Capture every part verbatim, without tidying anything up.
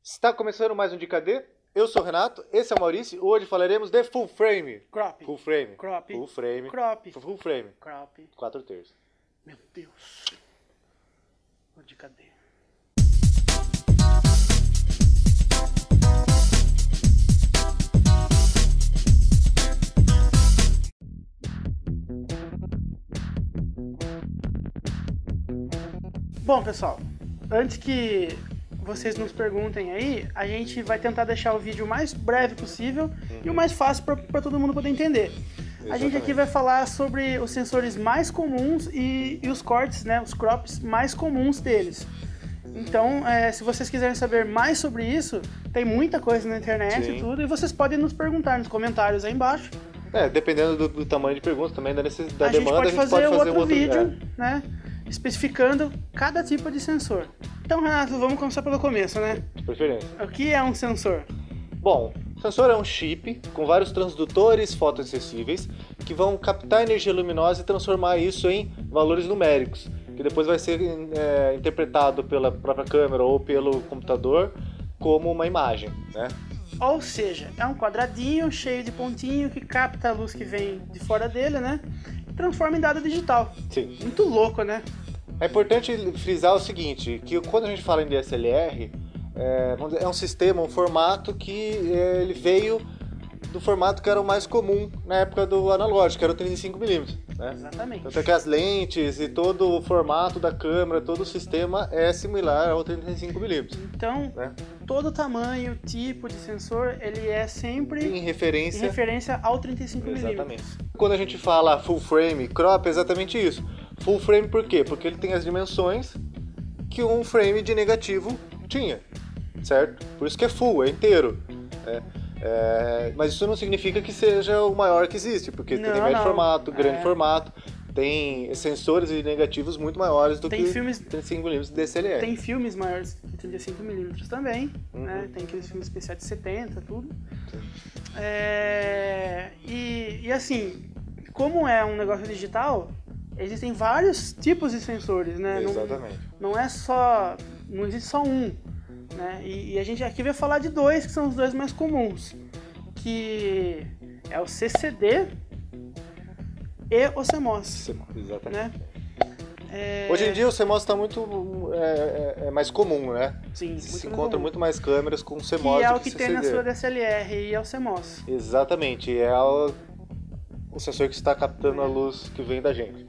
Está começando mais um D K D. Eu sou o Renato, esse é o Maurício. Hoje falaremos de full frame. Crop. Full frame. Crop. Full frame. Crop. Full frame. Crop. Quatro terços. Meu Deus. O de cadê? Bom, pessoal, antes que vocês nos perguntem aí, a gente vai tentar deixar o vídeo o mais breve possível uhum. e o mais fácil para todo mundo poder entender. Exatamente. A gente aqui vai falar sobre os sensores mais comuns e, e os cortes, né, os crops mais comuns deles. Então, é, se vocês quiserem saber mais sobre isso, tem muita coisa na internet Sim. e tudo, e vocês podem nos perguntar nos comentários aí embaixo. É, dependendo do, do tamanho de pergunta, também da necessidade da demanda, pode a gente fazer pode fazer outro um outro vídeo, é. né, especificando cada tipo de sensor. Então, Renato, vamos começar pelo começo, né? De preferência. O que é um sensor? Bom, o sensor é um chip com vários transdutores fotossensíveis que vão captar energia luminosa e transformar isso em valores numéricos, que depois vai ser é, interpretado pela própria câmera ou pelo computador como uma imagem, né? Ou seja, é um quadradinho cheio de pontinho que capta a luz que vem de fora dele, né? E transforma em dado digital. Sim. Muito louco, né? É importante frisar o seguinte, que quando a gente fala em D S L R, é, é um sistema, um formato que é, ele veio do formato que era o mais comum na época do analógico, que era o trinta e cinco milímetros. Né? Exatamente. Então, que as lentes e todo o formato da câmera, todo o sistema é similar ao trinta e cinco milímetros. Então, né? todo tamanho, tipo de sensor, ele é sempre em referência, em referência ao trinta e cinco milímetros. Exatamente. Quando a gente fala full frame, crop, é exatamente isso. Full frame por quê? Porque ele tem as dimensões que um frame de negativo tinha, certo? Por isso que é full, é inteiro. É. É, mas isso não significa que seja o maior que existe, porque não, tem médio não. formato, grande é. formato, tem sensores e negativos muito maiores do tem que filmes, trinta e cinco milímetros D S L R. Tem filmes maiores que trinta e cinco milímetros também, uhum. né? Tem aqueles filmes especiais de setenta, tudo. É, e, e assim, como é um negócio digital, existem vários tipos de sensores, né? Exatamente. Não, não é só, não existe só um. Né? E, e a gente aqui vai falar de dois que são os dois mais comuns, que é o C C D e o C M O S. Exatamente. Né? É... Hoje em dia o C M O S está muito é, é, é mais comum, né? Sim, se muito encontra comum. muito mais câmeras com C M O S que é do o que, que tem C C D. na sua D S L R e é o C M O S. Exatamente, é o, o sensor que está captando é. a luz que vem da gente.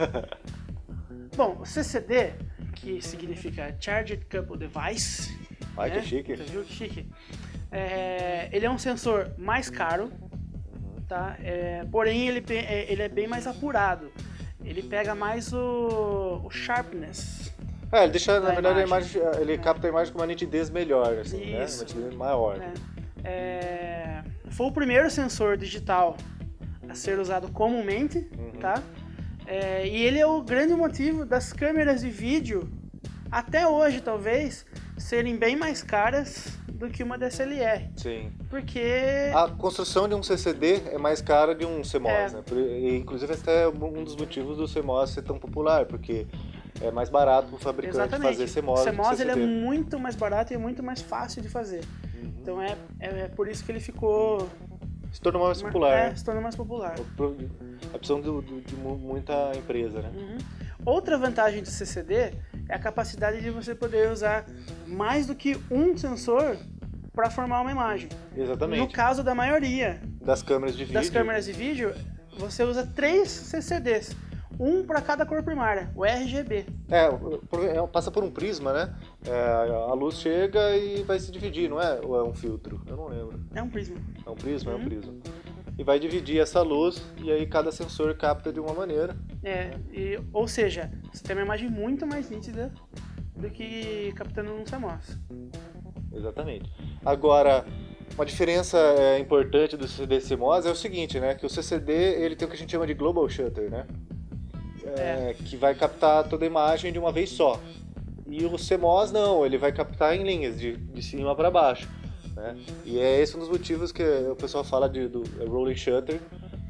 Bom, o C C D, que significa Charged Coupled Device. Ai, né? que chique. Você viu que chique? É, ele é um sensor mais caro, tá? É, porém ele, ele é bem mais apurado. Ele pega mais o, o sharpness. É, ele deixa, na verdade, imagem. A imagem, ele é. capta a imagem com uma nitidez melhor, assim, Isso. né? Uma nitidez maior. É. É, foi o primeiro sensor digital a ser usado comumente, uhum. tá? É, e ele é o grande motivo das câmeras de vídeo, até hoje, talvez, serem bem mais caras do que uma D S L R. Sim. Porque... a construção de um C C D é mais cara de um C M O S, é. né? E, inclusive, esse é um dos motivos do C M O S ser tão popular, porque é mais barato para o fabricante Exatamente. fazer C M O S. O C M O S ele é muito mais barato e é muito mais fácil de fazer. Uhum. Então é, é por isso que ele ficou... se tornou mais popular. É, se tornou mais popular. A opção de, de, de muita empresa, né? Uhum. Outra vantagem do C C D é a capacidade de você poder usar mais do que um sensor para formar uma imagem. Exatamente. No caso da maioria das câmeras de vídeo, das câmeras de vídeo, você usa três C C Ds, um para cada cor primária, o R G B. É, passa por um prisma, né? É, a luz chega e vai se dividir, não é? Ou é um filtro? Eu não lembro. É um prisma. É um prisma, uhum. é um prisma. E vai dividir essa luz e aí cada sensor capta de uma maneira. É, e, ou seja, você tem uma imagem muito mais nítida do que captando num C M O S. Exatamente. Agora, uma diferença é, importante do C C D C M O S é o seguinte, né? Que o C C D ele tem o que a gente chama de Global Shutter, né? É, é. Que vai captar toda a imagem de uma vez só. E o C M O S não, ele vai captar em linhas, de, de cima para baixo. Né? E é esse um dos motivos que o pessoal fala de, do Rolling Shutter,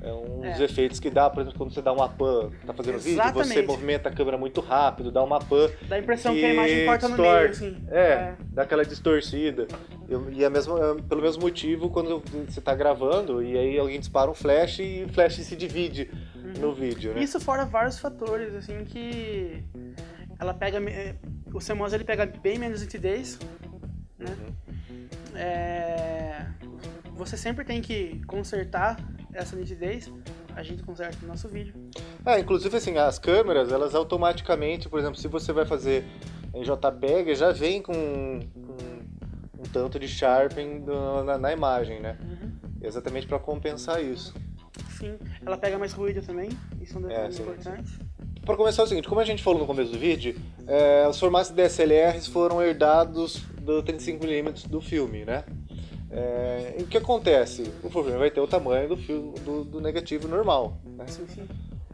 É um É. dos efeitos que dá, por exemplo, quando você dá uma pan, tá fazendo Exatamente. vídeo, você movimenta a câmera muito rápido, dá uma pan. Dá a impressão que, que a imagem corta no meio, assim. É, é. dá aquela distorcida. E é mesmo, pelo mesmo motivo quando você tá gravando e aí alguém dispara um flash e o flash se divide uhum. no vídeo, né? Isso fora vários fatores, assim, que ela pega... O C MOS ele pega bem menos nitidez, né? Uhum. É... Você sempre tem que consertar essa nitidez, a gente conserta no nosso vídeo. É, inclusive assim, as câmeras, elas automaticamente, por exemplo, se você vai fazer em JPEG, já vem com um, um tanto de sharpening do, na, na imagem, né? Uhum. Exatamente para compensar isso. Sim, ela pega mais ruído também, isso é um detalhe é, importante. Para começar é o seguinte, como a gente falou no começo do vídeo, é, os formatos D S L Rs foram herdados do trinta e cinco milímetros do filme, né? É, e o que acontece? O filme vai ter o tamanho do, filme, do, do negativo normal, né? Sim, sim.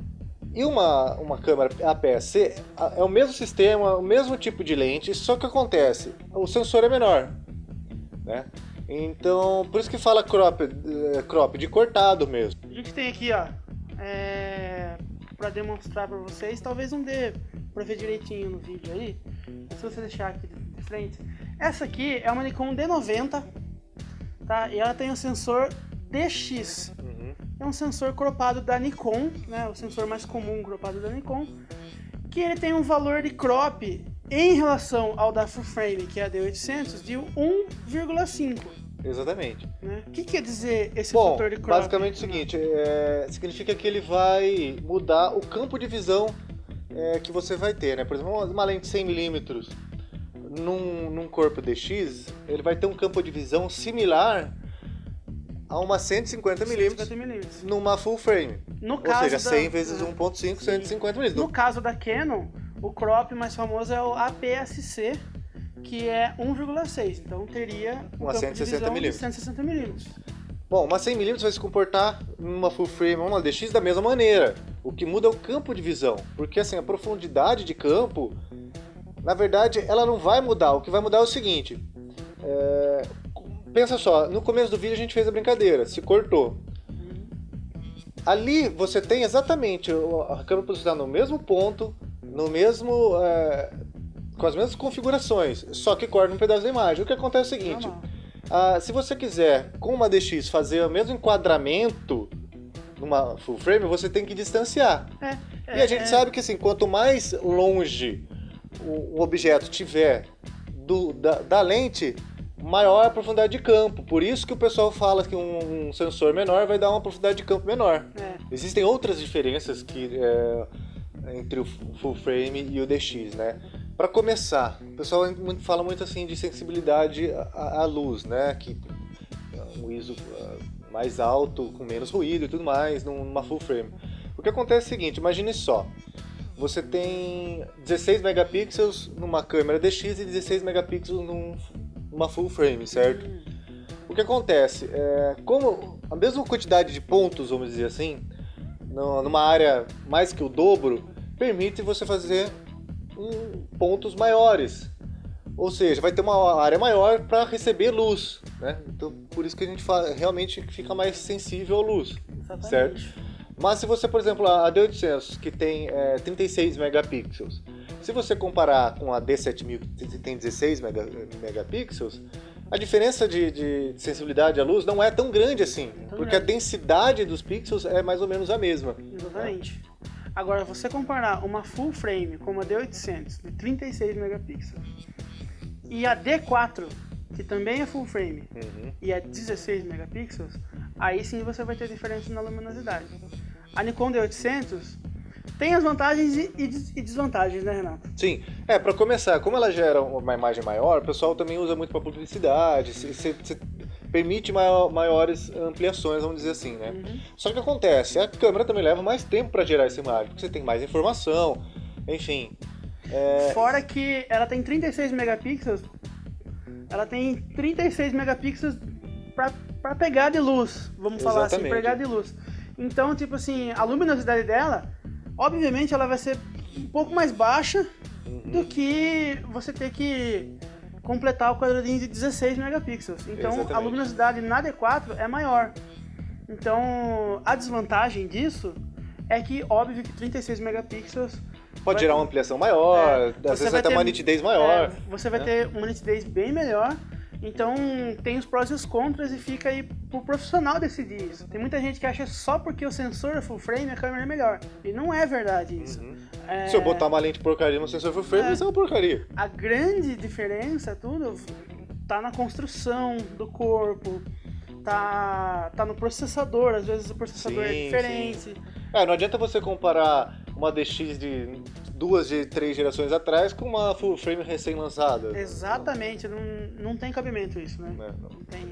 E uma, uma câmera A P S C é o mesmo sistema, o mesmo tipo de lente, só que acontece, o sensor é menor, né? Então, por isso que fala crop, crop de cortado mesmo. A gente tem aqui, ó, é, para demonstrar para vocês, talvez não dê para ver direitinho no vídeo aí, mas se você deixar aqui de frente, essa aqui é uma Nikon D noventa. Tá? E ela tem o sensor D X, uhum. É um sensor cropado da Nikon, né? O sensor mais comum cropado da Nikon, que ele tem um valor de crop em relação ao da full frame, que é a D oitocentos, de um vírgula cinco. Exatamente. Né? O que quer dizer esse Bom, fator de crop? basicamente é o seguinte, é, significa que ele vai mudar o campo de visão é, que você vai ter, né? Por exemplo, uma lente cem milímetros Num, num corpo D X, ele vai ter um campo de visão similar a uma cento e cinquenta milímetros numa full frame. No Ou caso seja, cem da... vezes um ponto cinco, cento e cinquenta milímetros. No caso da Canon, o crop mais famoso é o A P S C, que é um vírgula seis. Então teria um uma campo cento e sessenta de visão de cento e sessenta milímetros. Bom, uma cem milímetros vai se comportar numa full frame, uma D X da mesma maneira. O que muda é o campo de visão, porque assim, a profundidade de campo, na verdade, ela não vai mudar. O que vai mudar é o seguinte. É... Pensa só, no começo do vídeo a gente fez a brincadeira, se cortou. Ali você tem exatamente a câmera posicionada no mesmo ponto, no mesmo, é... com as mesmas configurações, só que corta um pedaço da imagem. O que acontece é o seguinte, ah, se você quiser, com uma D X, fazer o mesmo enquadramento numa full frame, você tem que distanciar. É, é, e a gente é... sabe que assim, quanto mais longe o objeto tiver do, da, da lente, maior a profundidade de campo. Por isso que o pessoal fala que um, um sensor menor vai dar uma profundidade de campo menor. É. Existem outras diferenças que, é, entre o full frame e o D X, né? Para começar, o pessoal fala muito assim de sensibilidade à, à luz, né? Que é um I S O mais alto, com menos ruído e tudo mais, numa full frame. O que acontece é o seguinte, imagine só. Você tem dezesseis megapixels numa câmera D X e dezesseis megapixels num, numa full frame, certo? Hum. O que acontece? É, como a mesma quantidade de pontos, vamos dizer assim, numa área mais que o dobro, permite você fazer um, pontos maiores. Ou seja, vai ter uma área maior para receber luz, né? Então, por isso que a gente fala, realmente fica mais sensível à luz, exatamente. Certo? Mas se você, por exemplo, a D oitocentos, que tem é, trinta e seis megapixels, se você comparar com a D sete mil, que tem dezesseis megapixels, a diferença de, de sensibilidade à luz não é tão grande assim, tão porque grande. A densidade dos pixels é mais ou menos a mesma. Exatamente. Né? Agora, você comparar uma full frame com uma D oitocentos de trinta e seis megapixels e a D quatro, que também é full frame, uhum. e é dezesseis megapixels, aí sim você vai ter diferença na luminosidade. A Nikon D oitocentos tem as vantagens e desvantagens, né, Renato? Sim. É, para começar, como ela gera uma imagem maior, o pessoal também usa muito para publicidade, se, se, se permite maior, maiores ampliações, vamos dizer assim, né? Uhum. Só que acontece, a câmera também leva mais tempo para gerar essa imagem, porque você tem mais informação, enfim. É... Fora que ela tem trinta e seis megapixels, ela tem trinta e seis megapixels para pegar de luz, vamos falar assim, pegar de luz. Então, tipo assim, a luminosidade dela, obviamente ela vai ser um pouco mais baixa uhum. do que você ter que completar o quadradinho de dezesseis megapixels. Então, exatamente. A luminosidade na D quatro é maior. Então, a desvantagem disso é que, óbvio que trinta e seis megapixels... Pode vai... gerar uma ampliação maior, é, às vezes vai até ter... uma nitidez maior. É, você vai né? ter uma nitidez bem melhor. Então, tem os prós e os contras e fica aí pro profissional decidir isso. Tem muita gente que acha que só porque o sensor é full frame a câmera é melhor. E não é verdade isso. Uhum. É... Se eu botar uma lente porcaria no sensor full frame, É. isso é uma porcaria. A grande diferença, tudo, tá na construção do corpo, tá, tá no processador. Às vezes o processador Sim, é diferente. sim. É, não adianta você comparar uma D X de duas, de três gerações atrás com uma full frame recém-lançada. Exatamente, não, não tem cabimento isso, né? É, não. Não tem.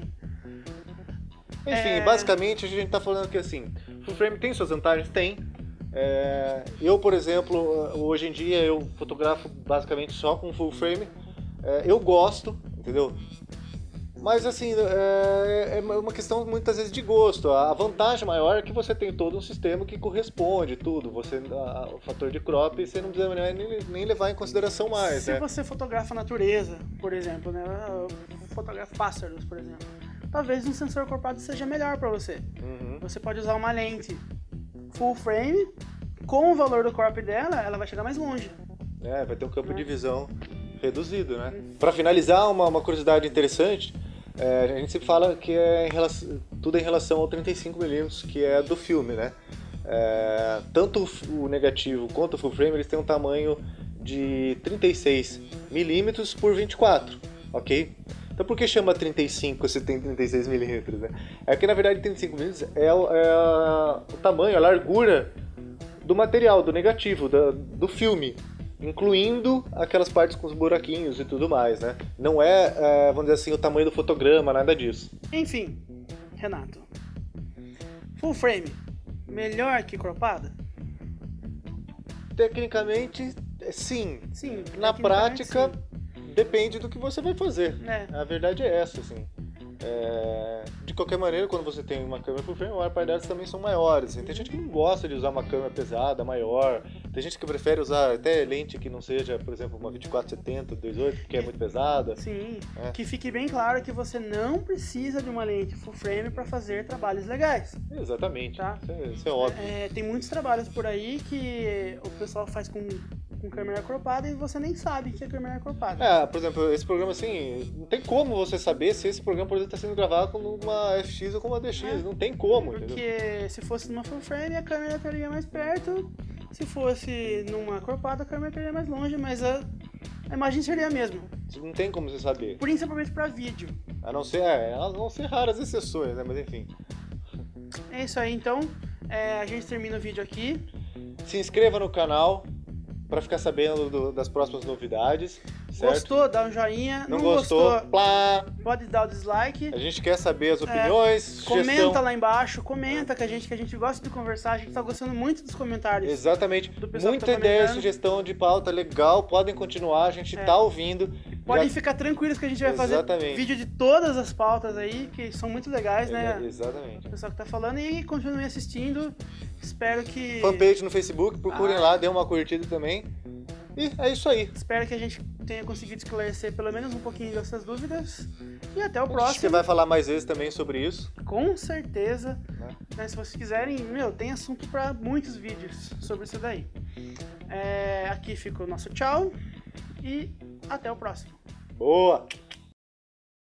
Enfim, É. basicamente a gente tá falando que assim, full frame tem suas vantagens? Tem. É, eu, por exemplo, hoje em dia eu fotografo basicamente só com full frame. É, eu gosto, entendeu? Mas assim, é, é uma questão muitas vezes de gosto. A vantagem maior é que você tem todo um sistema que corresponde tudo. Você, a, o fator de crop você não precisa nem, nem levar em consideração mais, Se né? você fotografa a natureza, por exemplo, né? Fotografa pássaros, por exemplo. Talvez um sensor corpado seja melhor para você. Uhum. Você pode usar uma lente full frame, com o valor do crop dela, ela vai chegar mais longe. É, vai ter um campo É. de visão reduzido, né? Para finalizar, uma, uma curiosidade interessante, é, a gente sempre fala que é em relação, tudo é em relação ao trinta e cinco milímetros, que é do filme, né? É, tanto o negativo quanto o full frame, eles têm um tamanho de trinta e seis milímetros por vinte e quatro, ok? Então por que chama trinta e cinco se tem trinta e seis milímetros, né? É que na verdade trinta e cinco milímetros é, o, é a, o tamanho, a largura do material, do negativo, da, do filme, incluindo aquelas partes com os buraquinhos e tudo mais, né? Não é, é, vamos dizer assim, o tamanho do fotograma, nada disso. Enfim, Renato. Full frame, melhor que cropada? Tecnicamente, sim. Sim. Na tecnicamente, prática, sim. depende do que você vai fazer. É. A verdade é essa, assim. É, de qualquer maneira, quando você tem uma câmera full frame, a maior parte delas também são maiores. Assim. Tem gente que não gosta de usar uma câmera pesada, maior. Tem gente que prefere usar até lente que não seja, por exemplo, uma vinte e quatro setenta, dois ponto oito, porque é muito pesada. Sim, É. que fique bem claro que você não precisa de uma lente full frame para fazer trabalhos legais. Exatamente. Tá. Isso, é, isso é óbvio. É, tem muitos trabalhos por aí que o pessoal faz com, com câmera cropada e você nem sabe que é câmera cropada. É, por exemplo, esse programa assim, não tem como você saber se esse programa, por exemplo, está sendo gravado com uma F X ou com uma D X. É. Não tem como, entendeu? Porque se fosse numa full frame a câmera estaria mais perto, se fosse numa cropada a câmera estaria mais longe, mas a, a imagem seria a mesma. Não tem como você saber. Principalmente para vídeo. A não ser, é, a não ser raras exceções, né? Mas enfim. É isso aí, então é, a gente termina o vídeo aqui. Se inscreva no canal para ficar sabendo do- das próximas novidades, certo? Gostou? Dá um joinha. Não, Não, gostou? gostou? Plá! Pode dar o dislike. A gente quer saber as opiniões, É, comenta sugestão. lá embaixo, comenta com a gente, que a gente gosta de conversar, a gente tá gostando muito dos comentários. Exatamente. Do pessoal que Muita tá ideia, comentando. sugestão de pauta legal, podem continuar, a gente É. tá ouvindo. Podem Já- ficar tranquilos que a gente vai Exatamente. fazer vídeo de todas as pautas aí, que são muito legais, né? É, exatamente. O pessoal que tá falando, e continue assistindo. Espero que. Fanpage no Facebook, procurem Ah. lá, dê uma curtida também. E é isso aí. Espero que a gente tenha conseguido esclarecer pelo menos um pouquinho dessas dúvidas. E até o A gente próximo. vai falar mais vezes também sobre isso. Com certeza. Né? Né, se vocês quiserem, meu, tem assunto para muitos vídeos sobre isso daí. É, aqui fica o nosso tchau e até o próximo. Boa!